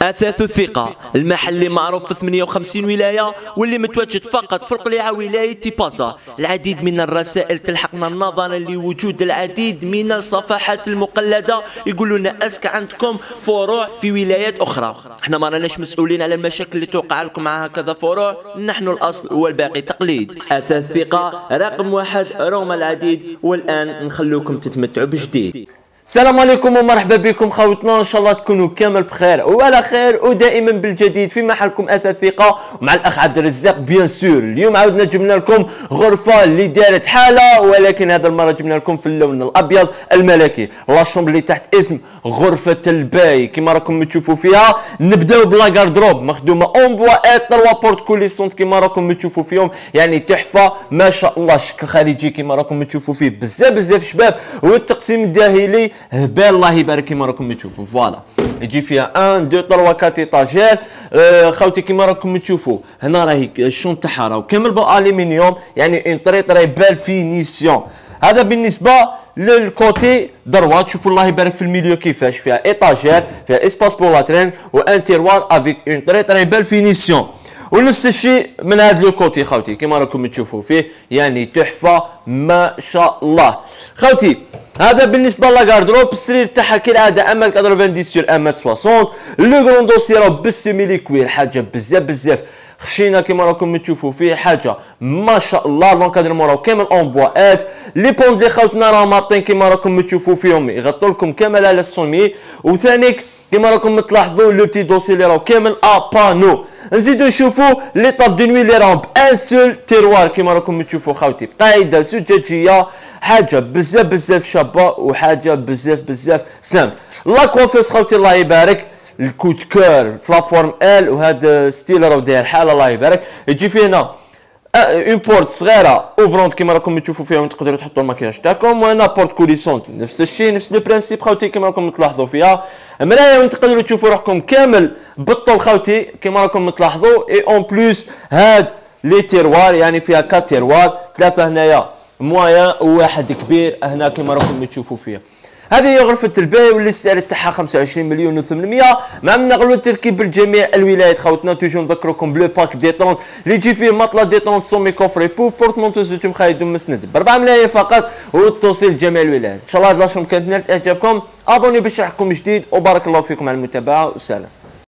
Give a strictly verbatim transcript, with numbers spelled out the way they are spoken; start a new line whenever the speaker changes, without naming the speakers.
أثاث الثقة، المحل اللي معروف في ثمانية وخمسين ولاية واللي متواجد فقط في القليعة ولاية تيبازا. العديد من الرسائل تلحقنا نظرا لوجود العديد من الصفحات المقلدة يقولوا لنا اسك عندكم فروع في ولايات أخرى. احنا ما راناش مسؤولين على المشاكل اللي توقع لكم مع هكذا فروع، نحن الأصل والباقي تقليد. أثاث الثقة رقم واحد، روما العديد، والآن نخلوكم تتمتعوا بجديد.
السلام عليكم ومرحبا بكم خوتنا، ان شاء الله تكونوا كامل بخير وعلى خير ودائما بالجديد في محلكم اثاث ثقه مع الاخ عبد الرزاق بيان سور. اليوم عاودنا جبنا لكم غرفه اللي دارت حاله، ولكن هذا المره جبنا لكم في اللون الابيض الملكي. لا شومبر اللي تحت اسم غرفه الباي كما راكم تشوفوا فيها. نبداو بلا غاردروب مخدومه اون بوا اي تروا بورت كوليسونت كما راكم تشوفوا فيهم، يعني تحفه ما شاء الله. شكل خارجي كما راكم تشوفوا فيه بزاف بزاف شباب، والتقسيم الداخلي هبال الله يبارك كما راكم تشوفوا. فوالا يجي فيها واحد اثنين ثلاثة أربعة ايطاجير. آه خوتي كما راكم تشوفوا هنا راهي الشون تاعها راهو كامل بالالومنيوم، يعني اون طري طري بال فينيسيون. هذا بالنسبه للكوتي دروات. شوفوا الله يبارك في الميليو كيفاش فيها ايطاجير، فيها اسباس بور لاترين وان تيروار افيك اون طري طري بال فينيسيون. ونفس الشيء من هذا لو كوتي خوتي كما راكم تشوفوا فيه، يعني تحفه ما شاء الله. خوتي هذا بالنسبه لاغاردروب. السرير تاعها كالعاده اما تسعين سور اما ستين. لو كرون دوسي راه بالسيميلي كوير، حاجه بزاف بزاف خشينا كما راكم تشوفوا فيه، حاجه ما شاء الله. لونكادرمون راهو كامل اون بواات. لي بوند اللي خوتنا راهم مارطين كما راكم تشوفوا فيهم، يغطوا لكم كامل على السومي. وثانيك كما راكم تلاحظوا لو بتي دوسي اللي راهو كامل ا بانو. نزيدو نشوفوا لي طاب دو نوي اللي راهم بان سول تيروار كما راكم تشوفوا خوتي، بقاعده زجاجيه، حاجه بزاف بزاف شابه وحاجه بزاف بزاف سامبل. لا كوفيس خوتي الله يبارك، الكوت كور في لافورم ال، وهذا ستيل راهو داير حاله الله يبارك. يجي فيه هنا اون بورت صغيره اوفرونت كما راكم تشوفوا فيها، وتقدروا تحطوا الماكياج تاعكم. وهنا بورت كوليسونت نفس الشيء، نفس لو برانسيب خوتي كما راكم تلاحظوا فيها. مرايه وين تقدروا تشوفوا روحكم كامل بالطول خوتي كما راكم تلاحظوا. اي اون بلوس هاد لي تيروار، يعني فيها كات تيروار، ثلاثه هنايا مويان وواحد كبير هنا كما راكم تشوفوا فيها. هذه هي غرفة الباي واللي السعر تاعها خمسة وعشرين مليون وثمانمائة، مع منغلو التركيب بالجميع الولايات خوتنا. توجو نذكركم بلو باك ديتونت اللي يجي فيه مطلة ديتونت سومي كوفري بوف بورتمونتوز وتم خايد مسند ب أربعة ملايين فقط، والتوصيل لجميع الولايات. ان شاء الله هاد لاشوم كانت نالت اعجابكم، ابوني باش يحكم جديد، وبارك الله فيكم على المتابعة، وسلام.